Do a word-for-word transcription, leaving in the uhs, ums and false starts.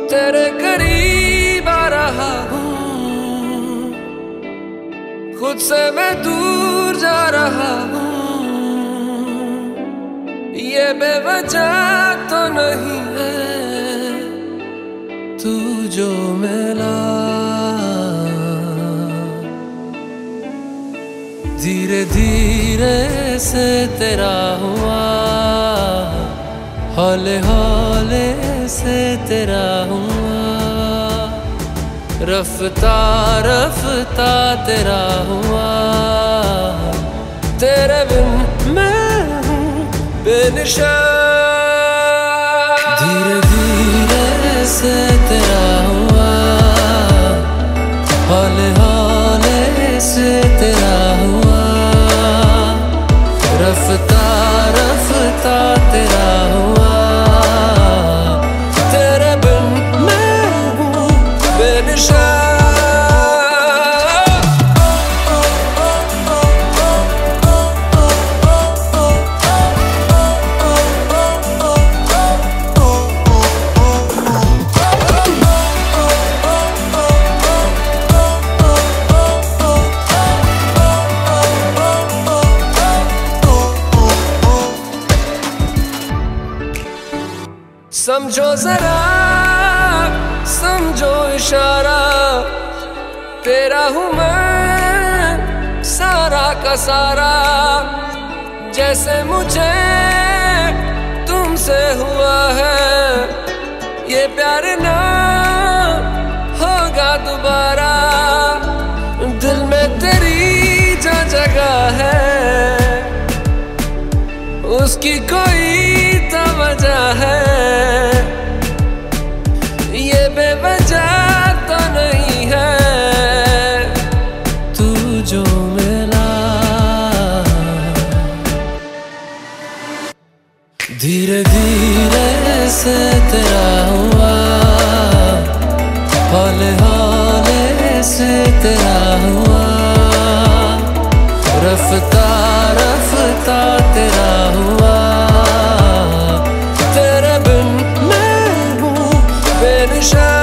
तेरे करीब आ रहा हूँ, खुद से मैं दूर जा रहा हूँ। ये बेवजह तो नहीं है तू जो मिला, धीरे धीरे से तेरा हुआ, हौले हौले से तेरा हुआ, रफ्ता रफ्ता तेरा हुआ। तेरे बिन मैं हूँ बेनिशान, धीरे धीरे से तेरा हुआ, हौले हौले से तेरा हुआ, रफ्ता रफ्ता तेरा हुआ। तेरे बिन मैं हूँ बेनिशान। समझो जरा समझो इशारा, तेरा हूँ मैं सारा का सारा। जैसे मुझे तुमसे हुआ है, ये प्यार ना होगा दोबारा। दिल में तेरी जो जगह है, उसकी कोई तो वजह है। ये बेवजह तो नहीं है तू जो मिला, धीरे धीरे से तेरा हुआ, हौले हौले से तेरा हुआ, रफ्ता रफ्ता तेरा हुआ। तेरे बिन मैं हूँ बेनिशान।